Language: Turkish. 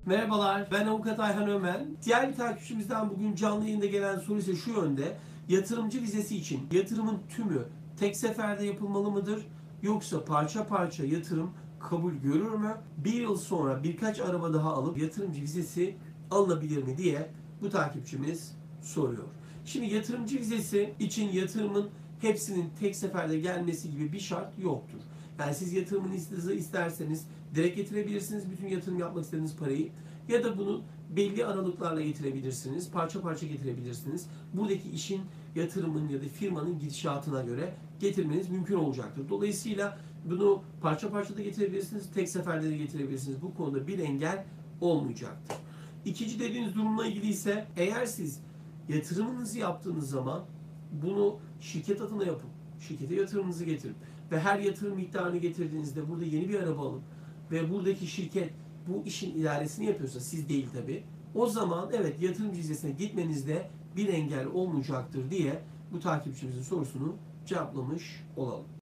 Merhabalar, ben Avukat Ayhan Ömen. Diğer bir takipçimizden bugün canlı yayında gelen soru ise şu yönde. Yatırımcı vizesi için yatırımın tümü tek seferde yapılmalı mıdır? Yoksa parça parça yatırım kabul görür mü? Bir yıl sonra birkaç araba daha alıp yatırımcı vizesi alınabilir mi diye bu takipçimiz soruyor. Şimdi yatırımcı vizesi için yatırımın hepsinin tek seferde gelmesi gibi bir şart yoktur. Yani siz yatırımınızı isterseniz direkt getirebilirsiniz bütün yatırım yapmak istediğiniz parayı, ya da bunu belli aralıklarla getirebilirsiniz, parça parça getirebilirsiniz. Buradaki işin, yatırımın ya da firmanın gidişatına göre getirmeniz mümkün olacaktır. Dolayısıyla bunu parça parça da getirebilirsiniz, tek seferde de getirebilirsiniz. Bu konuda bir engel olmayacaktır. İkinci dediğiniz durumla ilgili ise eğer siz yatırımınızı yaptığınız zaman bunu şirket adına yapıp şirkete yatırımınızı getirip ve her yatırım miktarını getirdiğinizde burada yeni bir araba alıp ve buradaki şirket bu işin idaresini yapıyorsa, siz değil tabi, o zaman evet yatırımcı vizesine gitmenizde bir engel olmayacaktır diye bu takipçimizin sorusunu cevaplamış olalım.